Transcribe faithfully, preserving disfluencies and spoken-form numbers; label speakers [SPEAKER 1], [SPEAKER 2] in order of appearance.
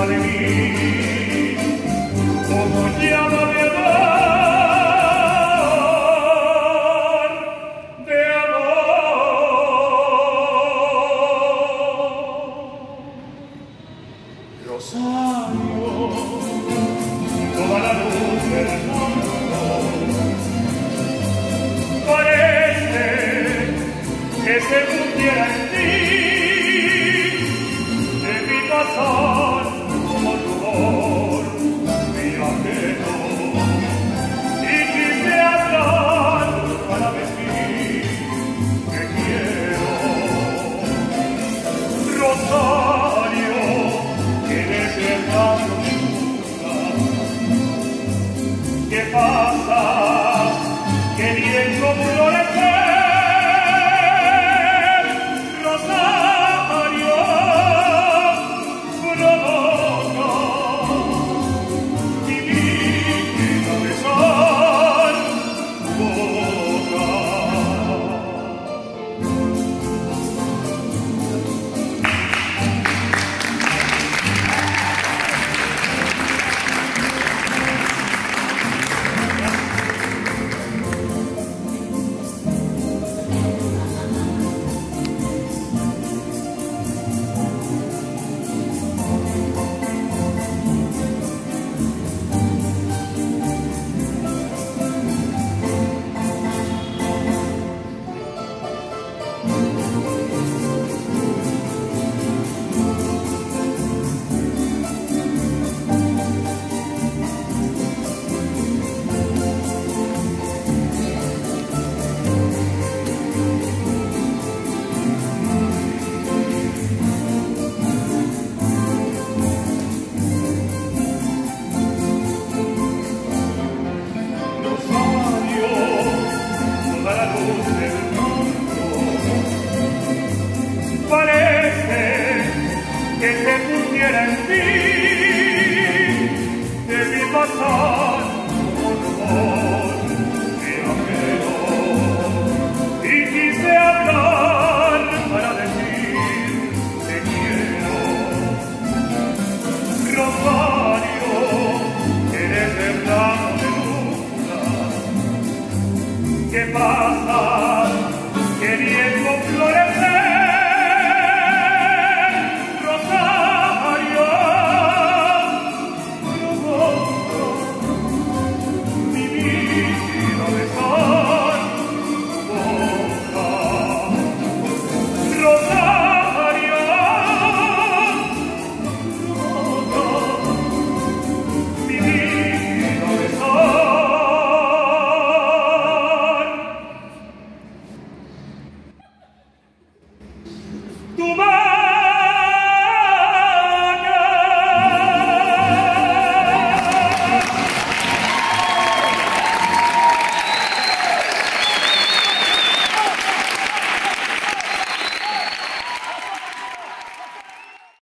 [SPEAKER 1] de mí, como llama de amor, de amor. Rosario, toda la luz del mundo, parece que se fundiera en ti, de mi pasar como rumor viajero, y quise hablar para decir que quiero. Rosario, que desiertando mi luna, ¿qué pasa? Que viento florecer. Parece que se pusiera en ti, debí pasar por rumor viajero, y quise hablar